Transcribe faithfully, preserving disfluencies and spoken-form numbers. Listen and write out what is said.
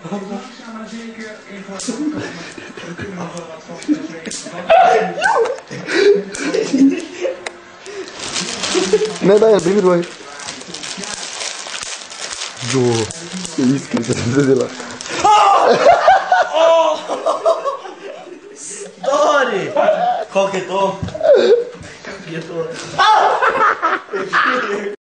maar zeker in voorbeeld komen. We kunnen nog wel wat van Nee, dai, primi due. Giù. Che ischi, sentite là. Oh! Story! Coqueton!